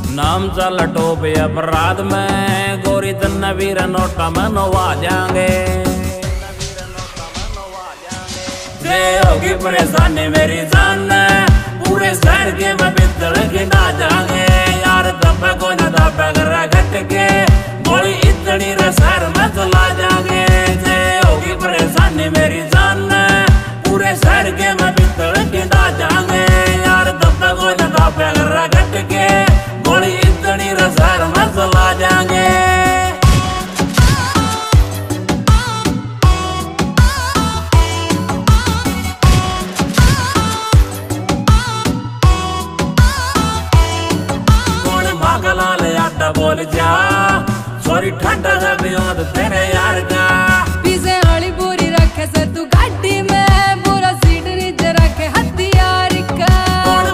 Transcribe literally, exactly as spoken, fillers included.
नाम चल टोप अपराध में गोरी तन्ना वीर नोटा में नवा जाएंगे। जे होगी परेशानी मेरी जान पूरे शहर के मैं बितड़ के ना जाएंगे। यार तब को न तब कर घट के गोली इतनी रे शहर में चला जाएंगे। जे होगी परेशानी मेरी जान पूरे शहर के मैं बितड़ के ना जाएंगे। यार तब को न तब कर घट के गोली इतनी रे शहर में चला जाएंगे। बोल जा सॉरी ठंडा जब तेरे